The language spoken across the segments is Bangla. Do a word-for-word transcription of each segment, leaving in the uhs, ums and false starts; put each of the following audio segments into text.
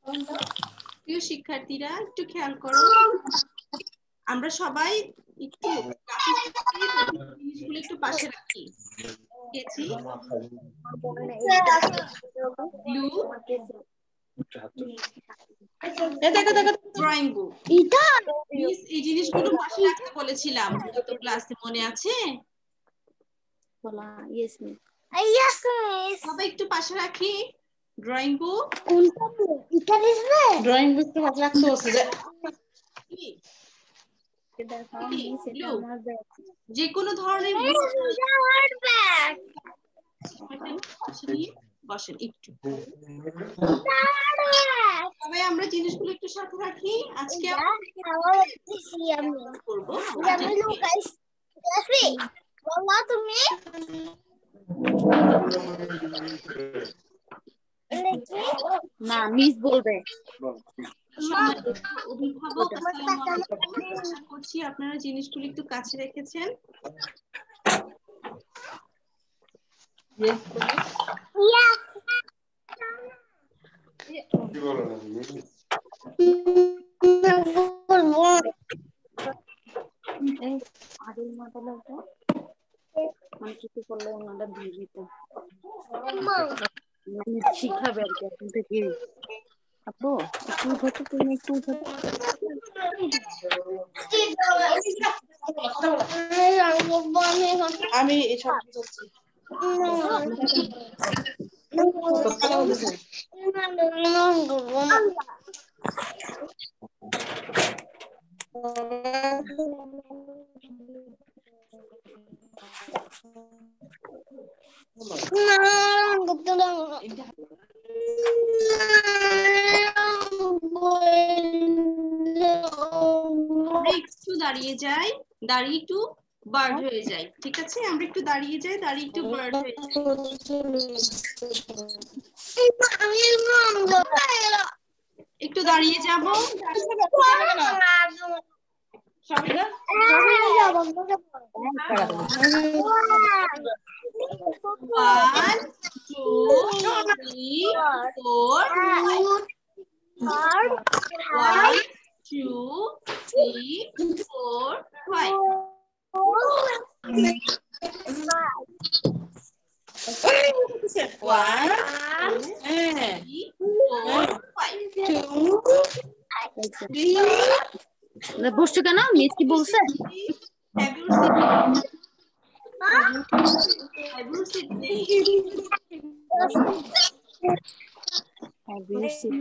প্রিয় শিক্ষার্থীরা একটু খেয়াল করো, আমরা সবাই একটু জিনিসগুলো একটু পাশে রাখি। দেখেছি ব্লু ড্রয়িং বুক। মিস এই জিনিসগুলো পাশে রাখতে বলেছিলাম গত ক্লাসে, মনে আছে? Yes miss. Yes miss. সবাই একটু পাশে রাখি ড্রয়িং বুক। কোনটা? এটা দিবে? ড্রয়িং বুক তো পাশে রাখতে বলছে যে যে কোনো ধরনের বসেন একটু, সবাই আমরা জিনিসগুলো একটু সাথে রাখি। আজকে করবো তুমি না মিস বলবে। অভিভাবক আসসালামু আলাইকুম, আশা করছি আপনারা জিনিসগুলো একটু কাছে রেখেছেন। আদিল মাতালাটা মানে কিছু করলে ওনারা দিয়ে দিত, শিখাবে আর কি এখন থেকে। আপু একটু উঠো, তুমি একটু উঠো। আমি এসব বলছি একটু দাঁড়িয়ে যাই, দাঁড়িয়ে একটু বার্ড হয়ে যাই, ঠিক আছে? আমরা একটু দাঁড়িয়ে যাই, দাঁড়িয়ে একটু বার্ড হয়ে যাই। একটু দাঁড়িয়ে যাব। One, two, three, four, five. One, two, three, four, five. One, three, four, five. বসছো কেন? মিস কি বলছে? Have you seen? Have you seen? Have you seen?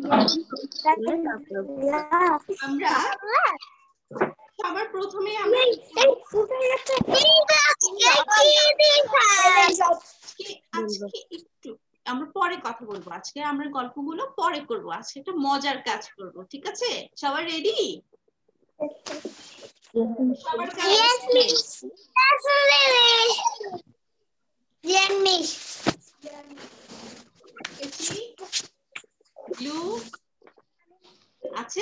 আমরা সবার প্রথমে আমরা আজকে একটু আমরা পরে কথা বলবো, আজকে আমরা গল্পগুলো পরে করব, আজকে একটা মজার কাজ করব, ঠিক আছে? সবাই রেডি? সবার কাজ ব্লু আছে?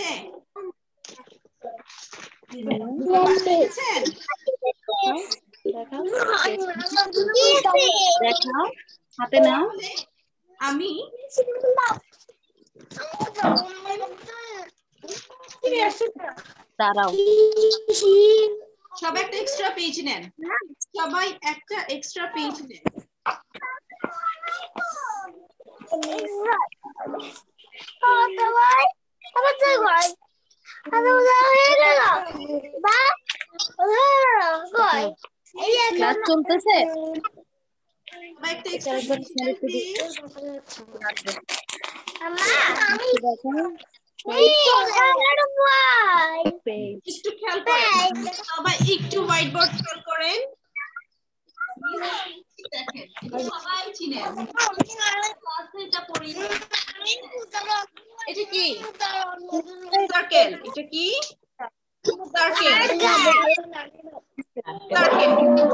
দেখাও হাতে নাও। আমি দাঁড়াও, সবাই একটা এক্সট্রা পেজ নেন, সবাই একটা এক্সট্রা পেজ নেন। ক্লাস চলতেছে। সবাই একটা এক্সট্রা পেজ। একটু খেয়াল করেন, সবাই একটু হোয়াইট বোর্ড খেয়াল করেন। দেখেন সবাই চিনেন, এটা পড়ি। এটা কি সার্কেল? এটা কি সার্কেল? সার্কেল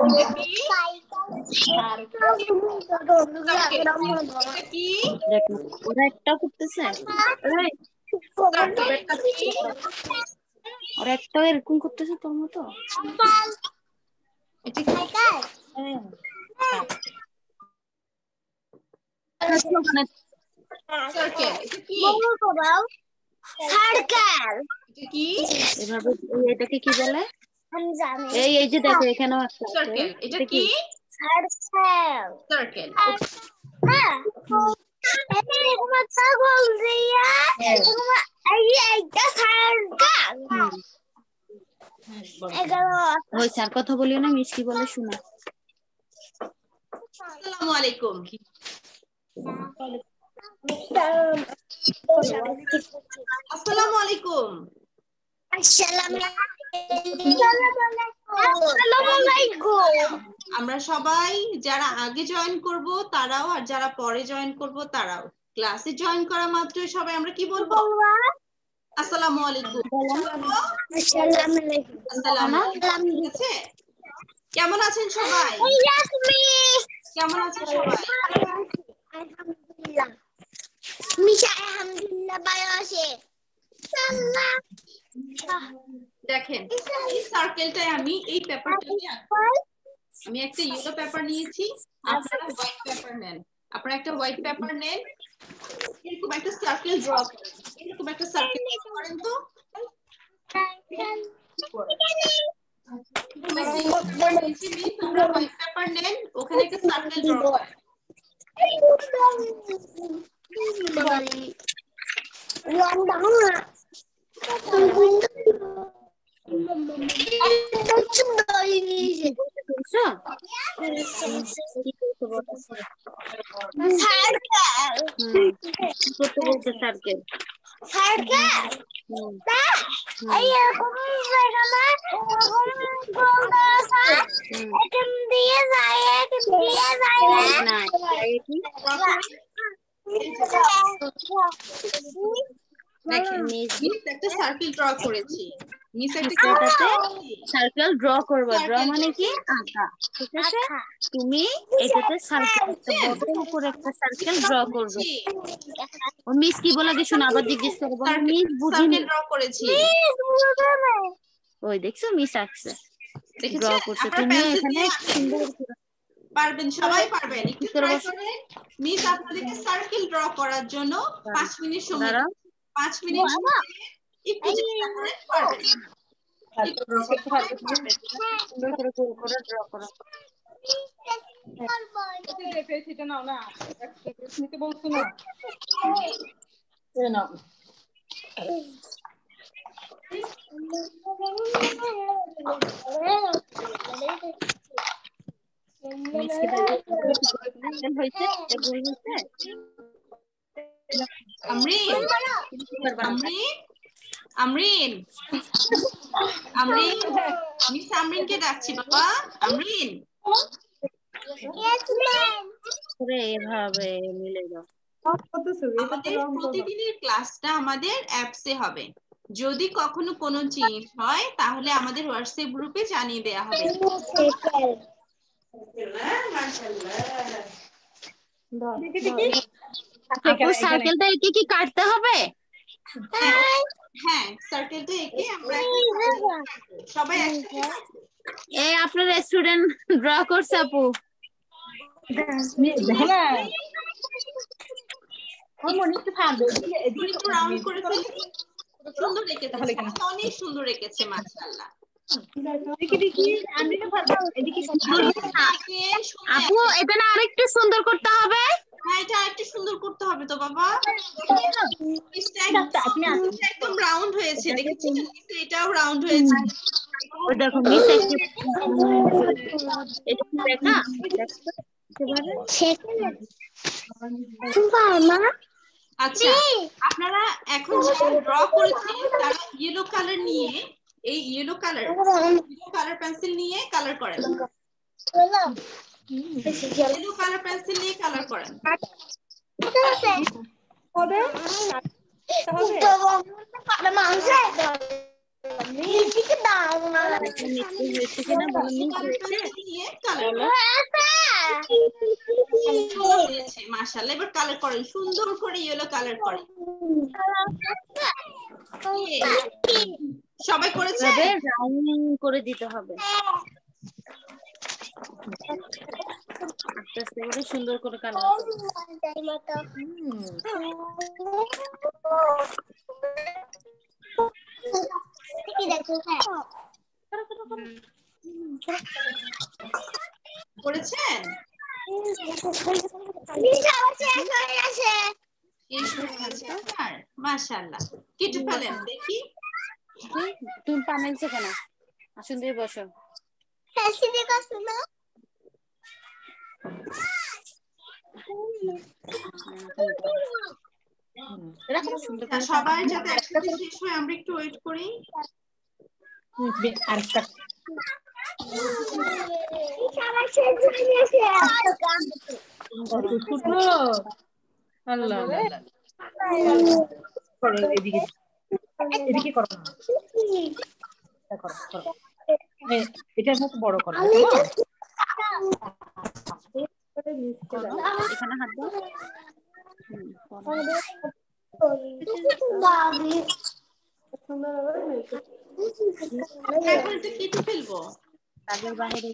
কি? ওরা একটা করতেছে, ওরা একটা এরকম করতেছে তোর মতো। এটা কি? সার্কেল এটা কি সার্কেল এটা কি এভাবে এটাকে কি বলে এই এই যে দেখো এখানেও একটা আছে সার্কেল এটা কি সার্কেল সার্কেল হ্যাঁ এরকম ছাগল দিয়া এরকম এই এইটা সার্কেল এগারো ওই স্যার কথা বলিও না মিস কি বলে শোনা আসসালামু আলাইকুম আসসালামু আলাইকুম আসসালামু আলাইকুম আমরা সবাই যারা আগে জয়েন করব তারাও আর যারা পরে জয়েন করব তারাও ক্লাসে জয়েন করা মাত্রই সবাই আমরা কি বলবো আসসালামু আলাইকুম আসসালামু আলাইকুম আসসালামু আলাইকুম ঠিক আছে কেমন আছেন সবাই কেমন আছেন সবাই আলহামদুলিল্লাহ মিশা আলহামদুলিল্লাহ ভালো আছে দেখেন এই সার্কেলটায় আমি এই পেপারটা নিয়ে আমি একটা ইয়েলো পেপার নিয়েছি আপনারা হোয়াইট পেপার নেন আপনারা একটা হোয়াইট পেপার নেন এরকম একটা সার্কেল ড্র করেন এরকম একটা সার্কেল ড্র করেন তো আপনারা হোয়াইট পেপার নেন ওখানে একটা সার্কেল ড্র করেন সার্কেল সার্কেল এই এরকম জায়গা এখান দিয়ে যায় এখান দিয়ে যায় না দেখেন মিস একটা সার্কেল ড্র করেছি মিস একটা সার্কেল ড্র করবে ড্র মানে কি আঁকা ঠিক আছে তুমি এটাতে সার্কেল একটা বড় উপরে একটা সার্কেল ড্র করবে ও মিস কি বলে কি শোনা আবার জিজ্ঞেস করব মিস বুঝিনি ড্র করেছি ওই দেখছো মিস আঁকছে দেখেছেন ড্র করছে তুমি এখানে সুন্দর পারবেন সবাই পারবেন একটু ট্রাই করেন মিস আপনাদেরকে সার্কেল ড্র করার জন্য পাঁচ মিনিট সময় পাঁচ মিনিট একটু চেষ্টা করেন পারবেন একটু চেষ্টা করেন পারবেন সুন্দর করে গোল করে ড্র করো সেটা নাও না নিতে বলছো না নাও আমরিন আমরিন আমরিন আমরিন মিস আমরিনকে ডাকছি বাবা আমরিন করে এভাবে মিলে যাও আমাদের প্রতিদিনের ক্লাসটা আমাদের অ্যাপসে হবে যদি কখনো কোনো চেঞ্জ হয় তাহলে আমাদের হোয়াটসঅ্যাপ গ্রুপে জানিয়ে দেওয়া হবে আপু সার্কেলটা একে কি কাটতে হবে হ্যাঁ সার্কেলটা এঁকে আমরা সবাই একসাথে এই আপনার স্টুডেন্ট ড্র করছে আপু দেখো না ওই মনে একটু থামবে একটু রাউন্ড করে ফেলি সুন্দর রেখেছে অনেক সুন্দর রেখেছে মাশাআল্লাহ দেখি দেখি আমি না পারবো এদিকে আপু এটা না আরেকটু সুন্দর করতে হবে হ্যাঁ এটা আরেকটু সুন্দর করতে হবে তো বাবা একদম রাউন্ড হয়েছে দেখেছেন এটাও রাউন্ড হয়েছে ওই দেখো মিস একটু এটা কি দেখা আচ্ছা আপনারা এখন যারা ড্র করেছেন তারা ইয়েলো কালার নিয়ে এই yellow colour yellow colour pencil নিয়ে কালার করেন ইয়েলো কালার পেন্সিল নিয়ে কালার করেন হবে মাশাআল্লাহ এবার কালার করেন সুন্দর করে ইয়েলো কালার করেন সবাই করেছে রাউন্ড করে দিতে হবে আস্তে একেবারে সুন্দর করে কালার করো। করেছেন? মাশাআল্লাহ, কেটে ফেলেন দেখি। তুমি পা মেলছো কেন? আসুন দিয়ে বসো। সবাই যাতে একসাথে শেষ হয় আমরা একটু ওয়েট করি। আরেকটা আল্লাহ করো এদিকে এদিকে করো না করো করো এটার মতো বড় করো এখানে হাত দাও। এখন তো কেটে ফেলবো। তাদের বাইরে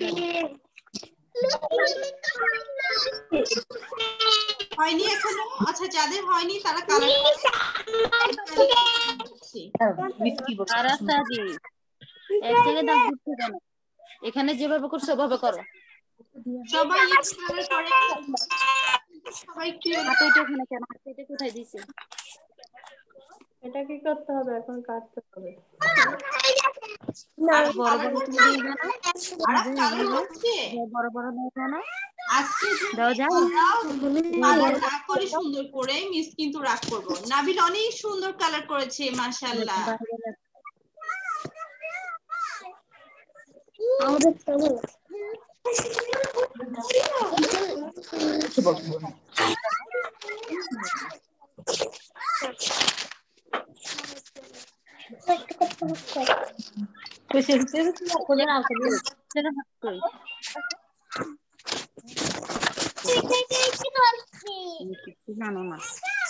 হয়নি এখনো? আচ্ছা, যাদের হয়নি তারা কালার এক জায়গায় দাগ দিচ্ছে কেন? এখানে যেভাবে করছো ওভাবে করো। সবাই একটু কালার করে। সবাই একটু হাতে এটা এখানে কেন? হাতে এটা কোথায় দিছে? এটা কি করতে হবে? এখন কাটতে হবে। আর বড় বড় তুমি দিয়ে দাও না? আর কালার হচ্ছে বড় বড় দাও না? আজকে দাও যাও। কালার না করে সুন্দর করে মিস কিন্তু রাগ করব। নাবিল অনেক সুন্দর কালার করেছে, মাশাআল্লাহ। আমাদের কেমন জানো না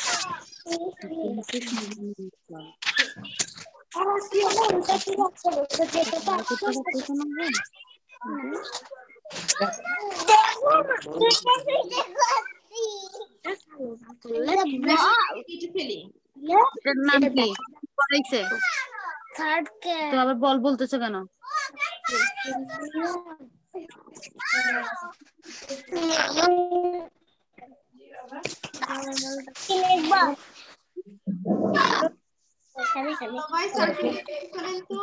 নাম কি করাইছে? তো আবার বল বলতেছো কেন? সবাই সার্টিফিকেট করেন তো।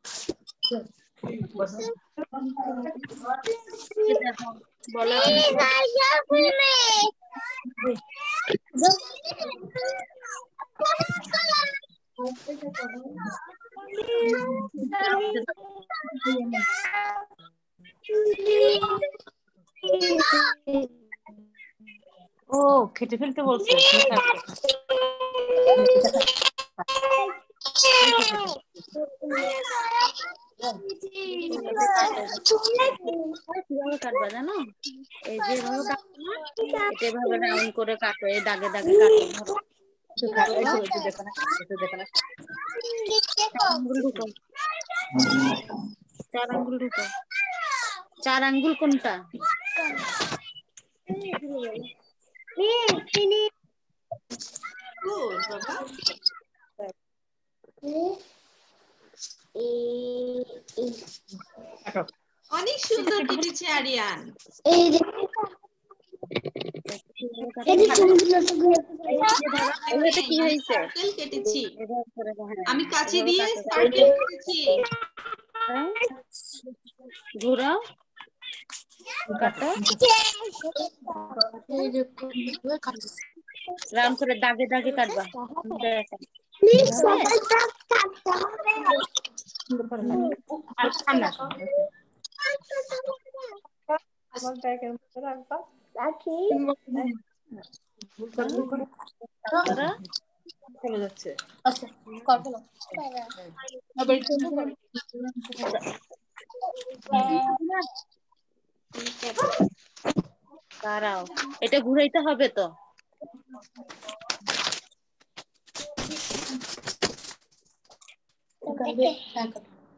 বলো ও কেটে ফেলতে বলছে। কিভাবে কাটবা জানো? এই যে এভাবে কাটো না, এটা এভাবে রাউন্ড করে কাটো, এই দাগে দাগে কাটো। চার আঙ্গুল ঢুকাও। চার আঙ্গুল ঢুকাও। চার আঙ্গুল কোনটা? গুড বাবা। অনেক সুন্দর কেটেছে আরিয়ান। কি হয়েছে? সার্কেল কেটেছি আমি, কাঁচি দিয়ে সার্কেল কেটেছি। ঘুরাও কাটো রাউন্ড করে দাগে দাগে কাটবা। আর ঠান্ডা আমার ব্যাগের মধ্যে রাখবা। রাখি চলে যাচ্ছে। আচ্ছা করবো না। দাঁড়াও, এটা ঘুরাইতে হবে তো।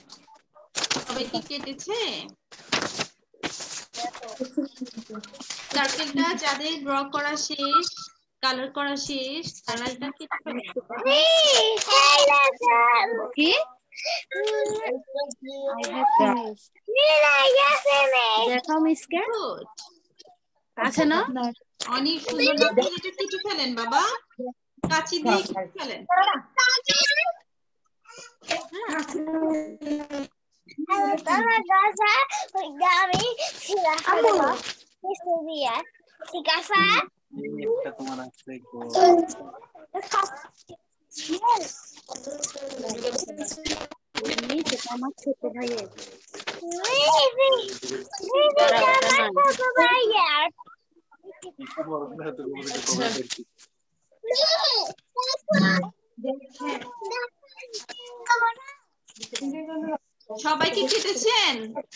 সবাই কি কেটেছে? সার্কেলটা যাদের ড্র করা শেষ, কালার করা শেষ, তারা এটা কেটে ফেলে। কি দেখাও মিসকে আছে না? অনেক সুন্দর লাগছে। এটা কেটে ফেলেন বাবা, কাঁচি দিয়ে কেটে ফেলেন। সেটা আমার ছোট ভাইয়ের সবাই কি কেটেছেন?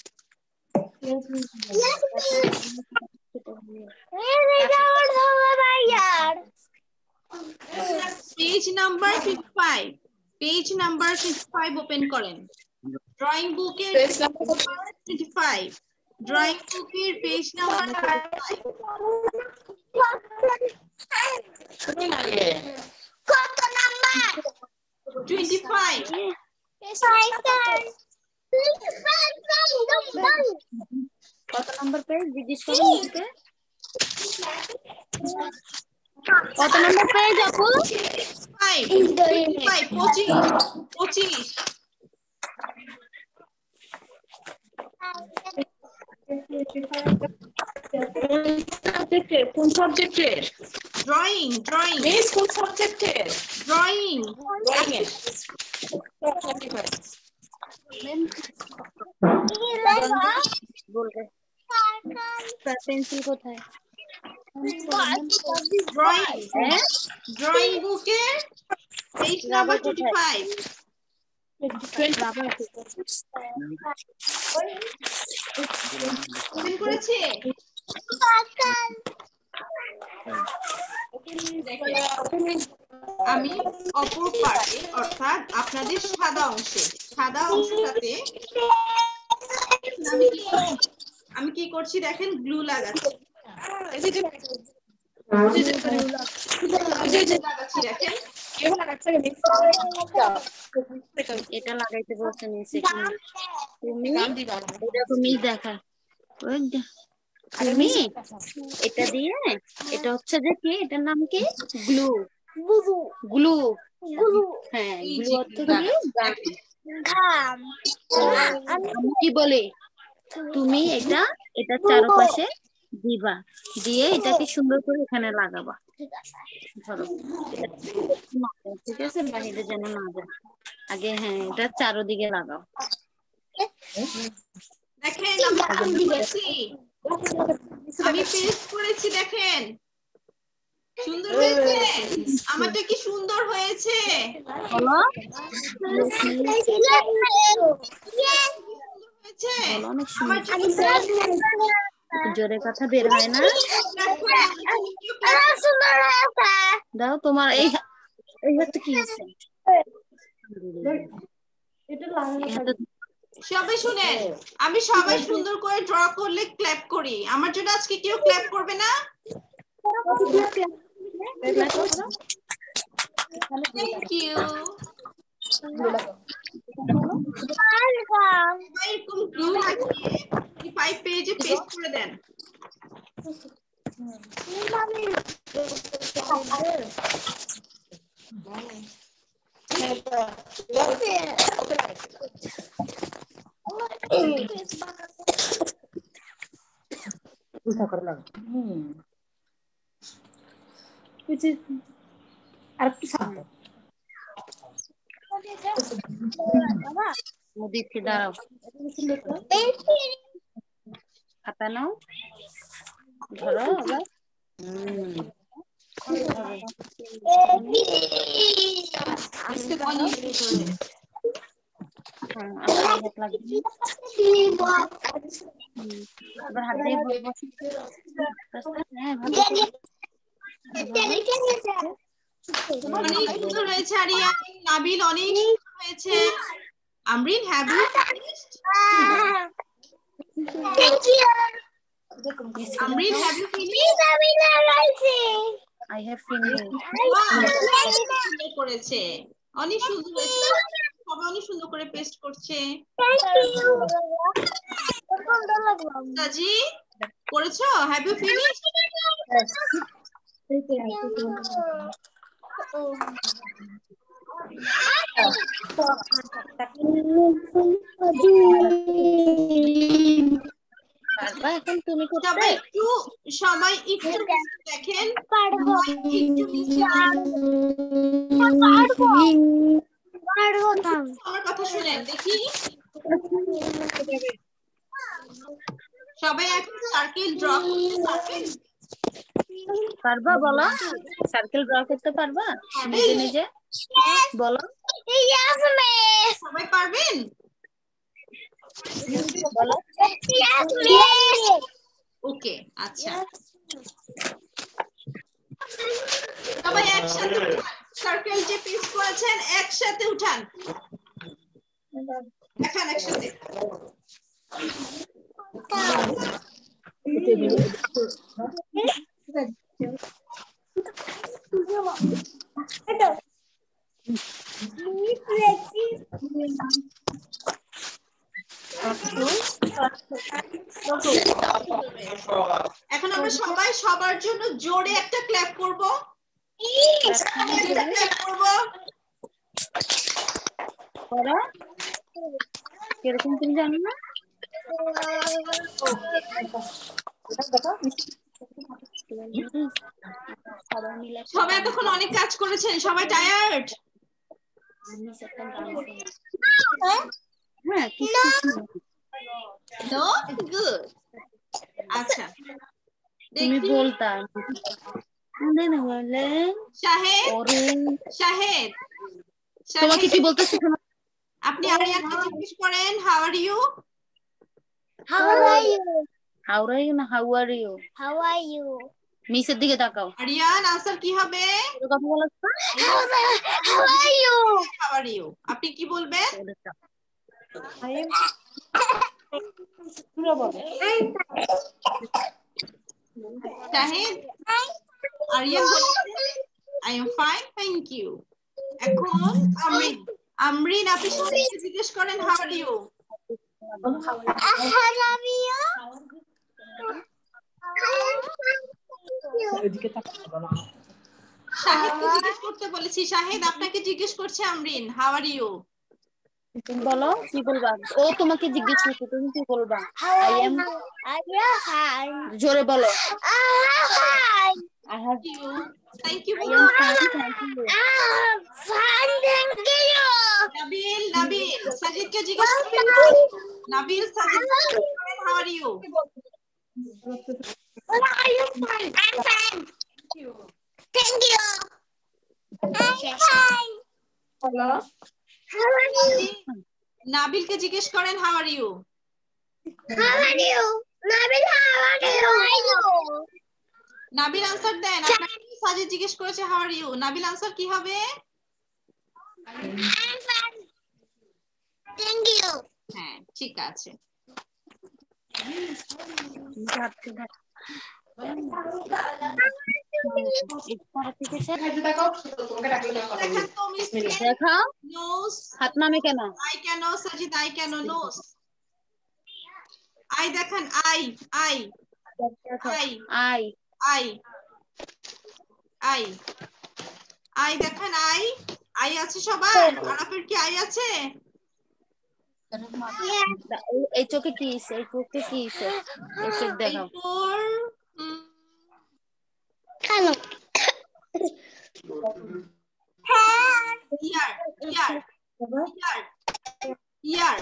Page number fifty-five, page number fifty-five open করেন। ড্রয়িং বুকের পেজ নাম্বার fifty-five, ড্রয়িং বুকের পেজ নাম্বার fifty-five। কত নাম্বার? twenty-five। কত নাম্বার পেজ জিজ্ঞেস করুন মিসকে? কত নাম্বার পেজ আপু? five, twenty-five, twenty-five, twenty-five। কোন সাবজেক্টের? Drawing, drawing. মিস কোন সাবজেক্টের? ড্রয়িং। ড্রয়িং এর। বলবে তার পেন্সিল কোথায়? ড্রয়িং, ড্রয়িং বুকের পেজ নাম্বার twenty-five। ওপেন করেছে? আমি অপর পার্টে অর্থাৎ আপনাদের সাদা অংশে সাদা অংশটাতে আমি কি করছি আমি কি করছি দেখেন, গ্লু লাগাচ্ছি। লাগাচ্ছি দেখেন। এটা লাগাইতে বলছে নিচে তুমি এটা তুমি দেখা তুমি এটা দিয়ে এটা হচ্ছে যে কি এটার নাম কি গ্লু গ্লু হ্যাঁ গ্লু অর্থ কি গাম আমি কি বলি তুমি এটা এটা চারপাশে দিবা দিয়ে এটাকে সুন্দর করে এখানে লাগাবা ধরো ঠিক আছে বাহিরে যেন না যায় আগে হ্যাঁ এটা চারদিকে লাগাও দেখেন আমি করেছি আমি পেস্ট করেছি দেখেন সুন্দর হয়েছে আমারটা কি সুন্দর হয়েছে বলো অনেক সুন্দর জোরে কথা বের হয় না দাও তোমার এই এই হাতে কি আছে সবাই শুনেন আমি সবাই সুন্দর করে ড্র করলে ক্ল্যাপ করি আমার জন্য আজকে কেউ ক্ল্যাপ করবে না থ্যাংক ইউ এরকম গ্লু লাগিয়ে ফাইভ পেজে পেস্ট করে দেন আর একটু শান্ত মোদিকে দাঁড়াও খাতা নাও ধরো আবার আবার হাত দিয়ে হ্যাঁ ভালো অনেক সুন্দর হয়েছে আরিয়া নাবিল অনেক সুন্দর হয়েছে Amreen have you finished Thank you. Amreen, have you finished? I have finished. সুন্দর করেছে, অনেক সুন্দর হয়েছে, সবাই অনেক সুন্দর করে পেস্ট করছে। সাজি করেছো? Have you finished? পারবা এখন তুমি করতে? সবাই একটু সবাই একটু দেখেন, পারবো একটু পারবো আমার কথা শুনেন দেখি। সবাই এখন সার্কেল ড্র করতে পারবেন? পারবা বলো, সার্কেল ড্র করতে পারবা নিজে নিজে বলো? সবাই পারবেন? বলো। ওকে, আচ্ছা সবাই একসাথে সার্কেল যে পিস করেছেন একসাথে উঠান, দেখান একসাথে। এখন আমরা সবাই সবার জন্য জোরে একটা ক্ল্যাপ করব, ক্ল্যাপ করব। কিরকম তুমি জানো না? সবাই এতক্ষণ অনেক কাজ করেছেন, সবাই টায়ার্ড? হ্যাঁ কিছু নো গুড। আচ্ছা তুমি দেখি বলতা বলে শাহেদ, অরুণ শাহেদ তোমাকে কি বলতেছি শোনো? আপনি আরিয়ানকে জিজ্ঞেস করেন how are you? How are you? How are you না how are you? How are you? মিসের দিকে তাকাও। আরিয়ান আনসার কি হবে? কথা বলো। How are you? How are you আপনি কি বলবেন? I am পুরো বলো। শাহেদ আরিয়ান বলছে I am fine thank you. এখন আমরিন, আমরিন আপনি শাহেদকে জিজ্ঞেস করেন how are you? How are you? এদিকে তাকাও না। শাহেদকে জিজ্ঞেস করতে বলেছি, শাহেদ আপনাকে জিজ্ঞেস করছে আমরিন হাউ আর ইউ? তুমি বলো কি বলবা? ও তোমাকে জিজ্ঞেস করছে তুমি কি বলবা? আই এম জোরে বলো। I have you thank you. I am fine thank you. Fine, thank you. Nabil, Nabil সাজিদকে জিজ্ঞেস করেন, নাবিল সাজিদকে জিজ্ঞেস করেন how are you? What are you fine? I'm fine. Thank you. I'm fine. Hello? How are you? নাবিলকে জিজ্ঞেস করেন how are you? How are you? Nabil, how are you? Nabil answer দেন, আপনাকে সাজিদ জিজ্ঞেস করেছে how are you, Nabil answer কি হবে? I'm fine. Thank you. হ্যাঁ ঠিক আছে। দেখাও নোস হাত নামে কেন? আই কেন সাজিদ, আই কেন নোস? আই দেখেন, eye eye eye eye eye eye eye দেখেন, আই আই আছে সবার? আরাফের কি আই আছে? এই চোখে কি আছে? এই চোখে কি আছে? এই চোখ দেখাও। এরপর Hello. ইয়ার ইয়ার ইয়ার ইয়ার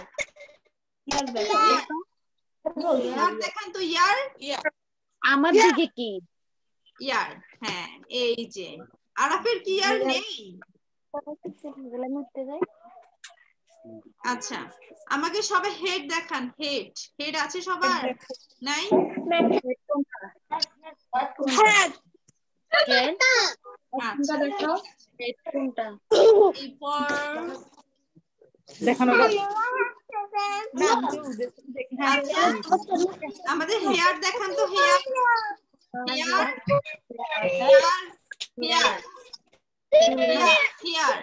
ইয়ার দেখেন তো, ইয়ার আমার দিকে কি? ইয়ার হ্যাঁ এই যে। আরাফের কি ইয়ার নেই? আচ্ছা আমাকে সবাই হেড দেখান, হেড হেড আছে সবার? নাই? Head. হেড আচ্ছা দেখাও। হেড কোনটা? এরপর দেখানো আচ্ছা আমাদের হেয়ার দেখান তো hair hair hair hair hair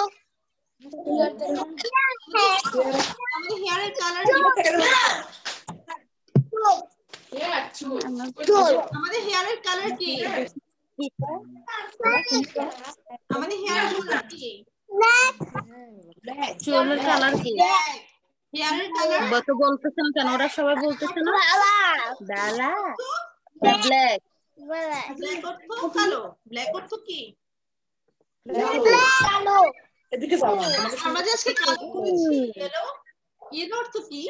আমাদের হেয়ারের কালার কি আমাদের হেয়ারের কালার কি আমাদের হেয়ারের কালার কি চুলের কালার কি হেয়ারের কালার বত বলতেছেন কেন ওরা সবাই বলতেছে না ডালা ব্ল্যাক ব্ল্যাক অর্থ কালো ব্ল্যাক অর্থ কি এদিকে যাও না আমরা যে আজকে কালো করেছি ইয়েলো ইয়েলো অর্থ কি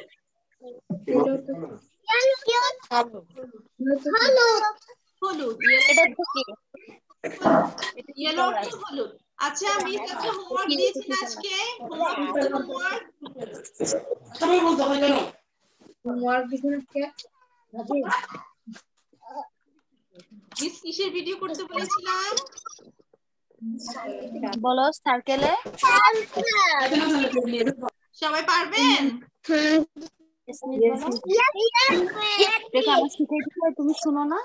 হলুদ এটা তো কি ইয়েলো অর্থ হলুদ আচ্ছা আমি একটা হোমওয়ার্ক দিয়েছি না আজকে হোমওয়ার্ক সবাই বলতে হয় কেন হোমওয়ার্ক দিছেন আজকে মিস কিসের ভিডিও করতে বলেছিলাম বলো সার্কেলে সবাই পারবেন দেখো আমি শিখাই দিচ্ছি তুমি শুনো না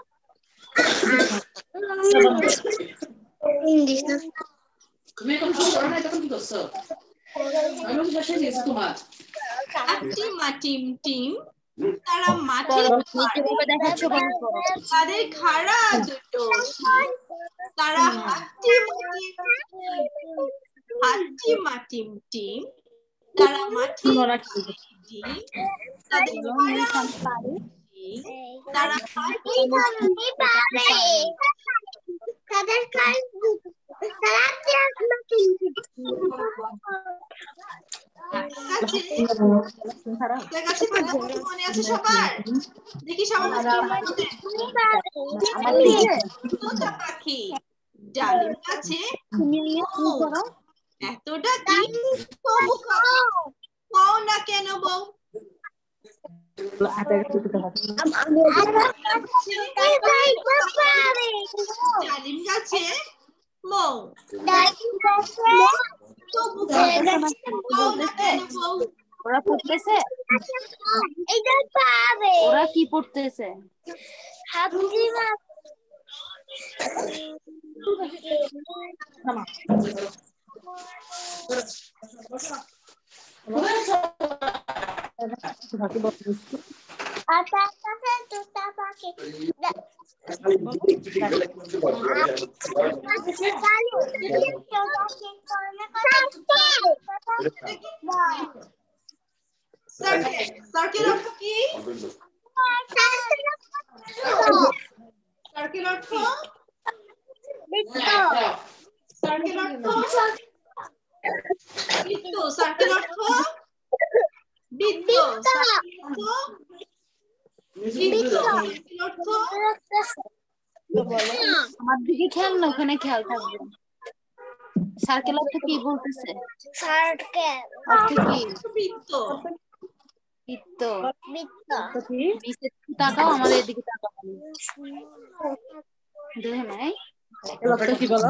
তুমি এখন কি করো না তখন কি করছো আমি তো বসে দিয়েছি তোমার আটি মাটিম টিম তারা মাটি করো তুমি কিভাবে দেখাচ্ছ বলো করো তাদের খাড়া দুটো শিং তারা হাতি মাটিম হাতি মাটিম টিম তারা মাটি ডিম তাদের খাড়া শিং তারা হাতি তাদের কাজ কাছে মনে আছে সবার দেখি সবার তোতা পাখি ডালিম গাছে এতটা কি তবু কও না কেন বউ ডালিম গাছে মৌ তবু কও না কেন বউ ওরা পড়তেছে ওরা কি পড়তেছে সার্কেল সার্কেল অর্থ কি সার্কেল অর্থ সার্কেল অর্থ বৃত্ত সার্কেল অর্থ বৃত্ত বৃত্ত অর্থ আমার দিকে খেয়াল না ওখানে খেয়াল থাকবে সার্কেল অর্থ কি বলতেছে সার্কেল অর্থ কি বৃত্ত বৃত্ত তাকাও আমার এদিকে তাকাও দেখে নাই কি বলো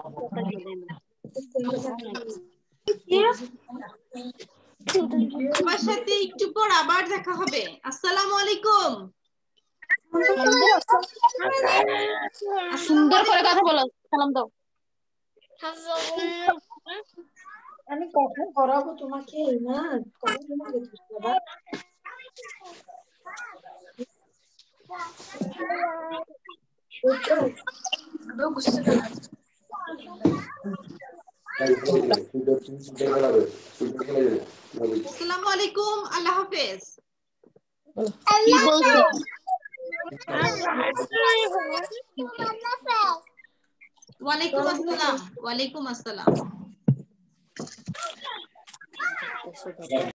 তোমার সাথে একটু পর আবার দেখা হবে আসসালামু আলাইকুম সুন্দর করে কথা বলো সালাম দাও আমি কখন করাবো তোমাকে না কখন তোমাকে আবার আসসালামু আলাইকুম আল্লাহ হাফেজ কি বলছো ওয়ালাইকুম আসসালাম ওয়ালাইকুম আসসালাম